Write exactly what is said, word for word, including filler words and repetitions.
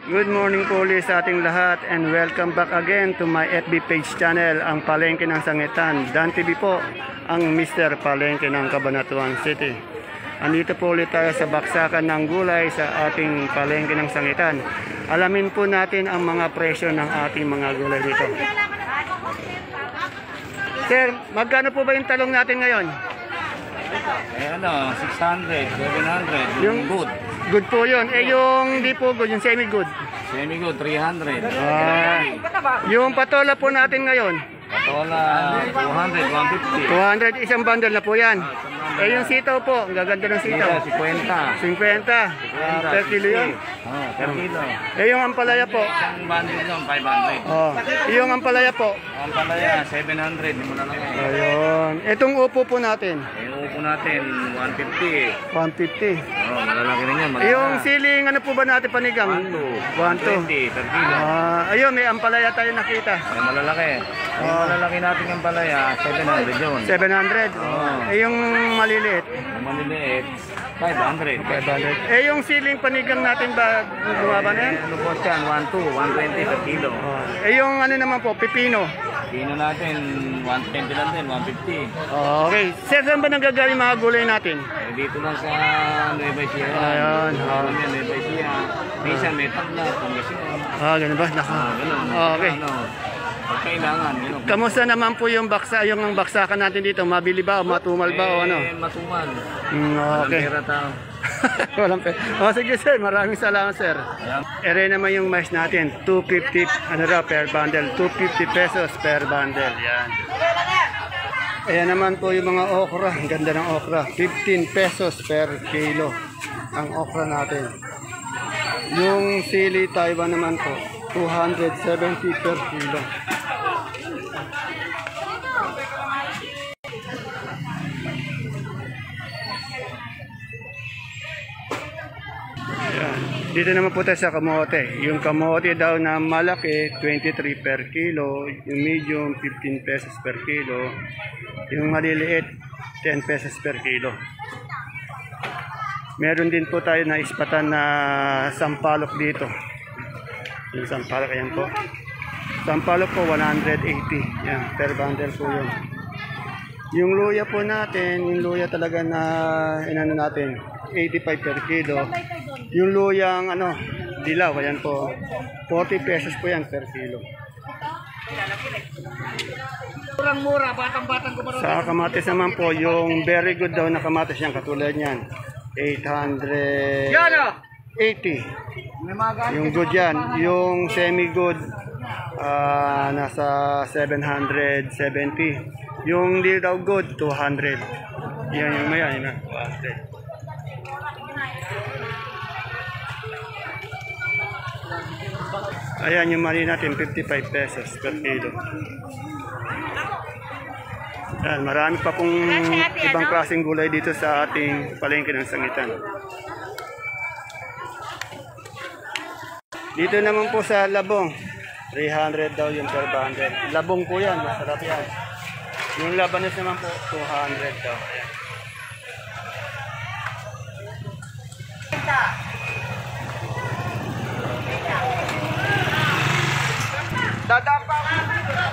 Good morning po ulit sa ating lahat and welcome back again to my F B page channel, ang Palengke ng Sangitan. Dan T V po, ang Mister Palengke ng Cabanatuan City. Andito po ulit tayo sa baksakan ng gulay sa ating Palengke ng Sangitan. Alamin po natin ang mga presyo ng ating mga gulay dito. Sir, magkano po ba yung talong natin ngayon? Eh ano, six hundred, seven hundred, yung good. Good po yun. Eh yung di po good, yung semi-good. Semi-good, three hundred. Ah, yung patola po natin ngayon? Patola, two hundred, one fifty. two hundred, isang bundle na po yan. Eh yung sitaw po, ang gaganda ng sitaw. fifty. fifty. Ah, per kilo yun. Oh, per kilo. Eh yung ampalaya po? Isang bundle nun, five hundred. Oh, yung ampalaya po? Ang palaya, seven hundred, hindi mo na lang eh. Ayun. Itong upo po natin? Eh, upo natin, one fifty. one fifty. Oh, malalaki rin yan. Eh, yung siling ano po ba natin panigang? one two. one two. twenty per kilo. Ah, ayun, may ampalaya tayo nakita. Eh, malalaki. Eh, malalaki natin yung palaya, seven hundred yun. seven hundred. Oh. Eh yung maliliit? Yung maliliit, five hundred. five hundred. Eh yung siling panigang natin ba bumaba na yan? Eh, ano po yan, one two, one twenty per kilo. Oh. Eh yung ano naman po, pipino? Pino natin, one twenty lang din, one fifty. Oh, okay. Sir, saan ba nanggagaling mga gulay natin? Eh, dito lang sa Nueva Ecija. Ayun, Dito oh. lang yan, Nueva Ecija. Minsan may tagla, Pangasinan. Ah, ganun ba? Naka. Ah, ganun. Okay. Ano, pag kailangan, yun. Kamusta naman po yung baksa, yung ang baksakan natin dito? Mabili ba o matumal ba o ano? Eh, matumal. Mm, Walang okay. pera tao. Walang pera. Oh, sige sir, maraming salamat sir. Ayan. Ere naman yung mais natin, two fifty ano raw per bundle, two fifty pesos per bundle. Yan. Ayan naman po yung mga okra, ang ganda ng okra, fifteen pesos per kilo ang okra natin. Yung sili Taiwan naman po, two seventy per kilo. Ayan. Dito naman po tayo sa kamote. Yung kamote daw na malaki, twenty-three per kilo. Yung medium, fifteen pesos per kilo. Yung maliliit, ten pesos per kilo. Meron din po tayo na ispatan na sampalok dito. Yung sampalok, ayan po. Sampalok po, one eighty. Yan, per bundle po yun. Yung luya po natin, yung luya talaga na inano natin, eighty-five per kilo. Yung luyang ano, dilaw, ayan po, forty pesos po yan per kilo. Murang-mura, batang-batang kumarang. Sa kamatis naman po, yung very good daw na kamatis yan, katulad niyan, eight eighty. Yung good yan, yung semi-good, uh, nasa seven seventy. Yung di daw good, two hundred. Yan yung maya, yun na, two hundred. Ayan yung mali natin, fifty-five pesos per kilo. Ayan, marami pa pong ibang klaseng gulay dito sa ating palengke ng Sangitan. Dito naman po sa labong, three hundred daw yung per bundle. Labong po yan, masarap yan. Yung labanos naman po, two hundred daw. Ayan.